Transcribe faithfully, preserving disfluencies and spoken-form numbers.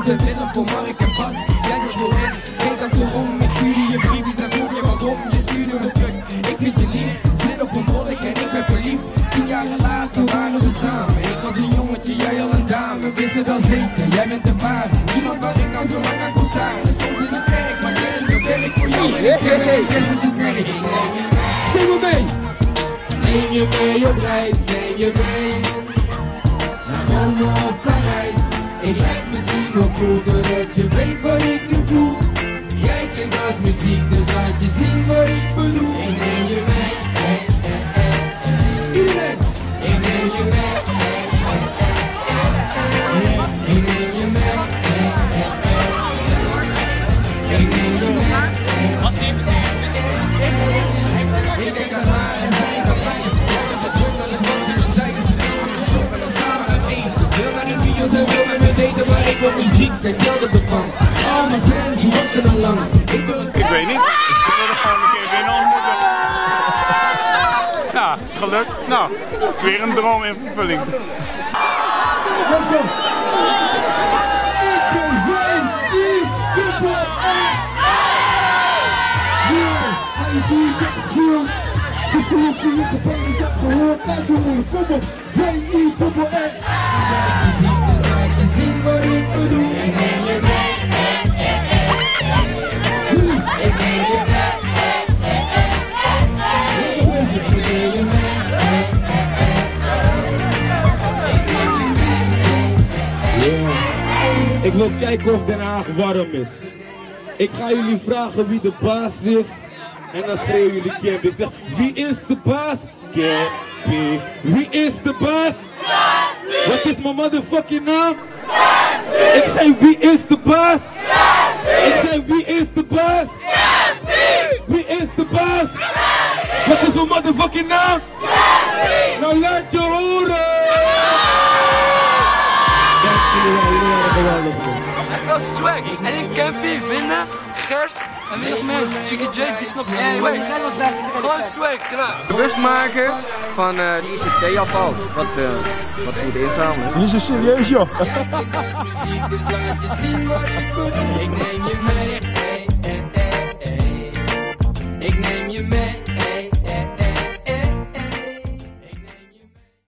als een film voor Mark en Bas. Jij zat doorheen, geen achterom. Ik stuurde je briefjes en vroeg je waarom. Je stuurde me terug, ik vind je lief. Zit op een bollek en ik ben verliefd. Tien jaren later waren we samen. Ik was een jongetje, jij al een dame. Wist het al zeker, jij bent de ware. Niemand waar ik nou zo lang aan kon staren. Soms is het werk, maar dit is het werk voor jou. En ik ken het, dit is het merk. Zing me mee! Neem je mee op reis, neem je mee naar Rome of Parijs. Ik lijk misschien wel cool, doordat je weet wat ik nu voel. Jij klinkt als muziek, dus laat je zien wat ik bedoel. Ik neem je mee, eh, eh, eh, eh. Iedereen! Ik neem je mee, eh, eh, eh, eh. Ik neem je mee, eh, eh, eh. Ik neem je mee, eh, was die besteed? Ik denk aan haar en zij gaat pijn. Jij bent de druk, alles wat ze me zei. Ze wil met me shoppen, dan samen uit één. Wil naar de video's en wil met me daten, maar ik wil muziek en gelden bepaald. Al mijn fans die wachten al lang. Ik wil het. Ik weet niet. Ik wil er gewoon een keer winnen ontmoeten. Ja, is gelukt. Nou, weer een droom in vervulling. De politie in gevangenis hebt gehoord, laat je moeilijk, kom op, jij niet, kom op, en muziek, dus laat je zien wat ik bedoel. Ik neem je mee, eh, eh, eh, eh. Ik neem je mee, eh, eh, eh, eh. Ik neem je mee, eh, eh, eh. Ik neem je mee, eh, eh, eh. ik wil kijken of Den Haag warm is. Ik ga jullie vragen wie de baas is. En dan schreeuwen jullie Kempi. Ik zeg, wie is de baas? Kempi. Wie is de baas? Kempi. Wat is mijn motherfucking naam? Kempi. Ik zei, wie is de baas? Kempi. Ik zei, wie is de baas? Kempi. Wie is de baas? Kempi. Wat is mijn motherfucking naam? Kempi. Nou laat je horen! Het was swag. En ik Kempi, Winne, Gers en wie nog meer? Jiggy Djé, die snapt het swag. Gewoon swag, klaar. Bewust maken van uh, die I C T-afval. Wat, uh, wat ze moeten inzamelen. Die is er serieus, joh. Ik neem je mee, eh, eh, eh, eh. Ik neem